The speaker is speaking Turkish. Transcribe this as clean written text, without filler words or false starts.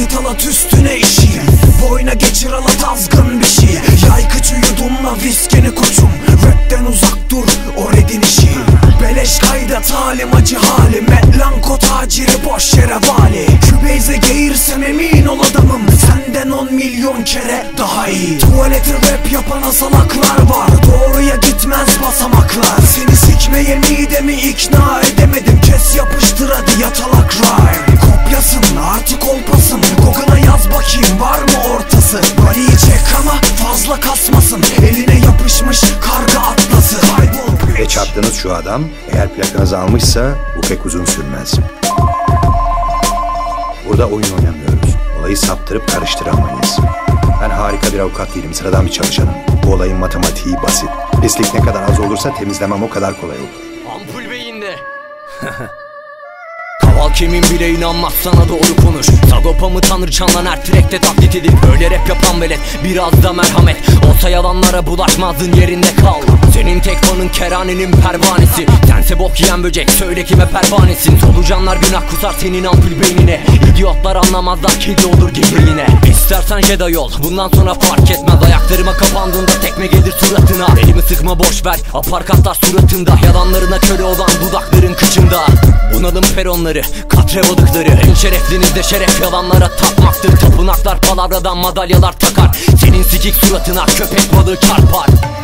salatalat üstüne işi. Boyuna geçir ala azgın bir şey. Yaykıcı yudumla viskeni koçum. Rapten uzak dur o redin işi. Beleş kayda talim acı hali. Metlanko taciri boş yere vali. Kübeyze geğirsem emin ol adamım. Senden 10 milyon kere daha iyi. Tuvaleti rap yapan salaklar var. Doğruya gitmez basamaklar. Seni sikmeye midemi ikna edemedim. Kes yapıştır hadi yatalak rhyme. Kopyasın artık olpasın. Google'a yaz bakayım var mı ortası. Bariyi çek ama fazla kasmasın. Eline yapışmış karga atlası. Kaybol. Ve çarptığınız şu adam eğer plakanızı almışsa bu pek uzun sürmez. Burada oyun oynamıyoruz. Olayı saptırıp karıştıramayız. Ben harika bir avukat değilim, sıradan bir çalışanım. Bu olayın matematiği basit. Pislik ne kadar az olursa temizlemem o kadar kolay olur. Ampul beyinde. Kaval kimin bile inanmaz, sana doğru konuş. Sagopa'mı Tanrıçan'dan her trackte taklit edip öyle rap yapan velet, biraz da merhamet. Olsa yalanlara bulaşmazdın, yerinde kal. Senin tek fanın kerhanenin pervanesi. Sense bok yiyen böcek, söyle kime pervanesin. Solucanlar günah kusar senin ampul beynine. İdiotlar anlamazlar, kedi olur gibi yine. İstersen Jedi ol, bundan sonra fark etmez. Ayaklarıma kapandığında tekme gelir suratına. Elimi sıkma boş ver, aparkatlar suratında. Yalanlarına köle olan dudakların kıçında. Bunalım peronları, katre balıkları. En şereflinizde şeref yalanlara tapmaktır. Tapınaklar palavradan madalyalar takar. Senin sikik suratına köpek balığı çarpar.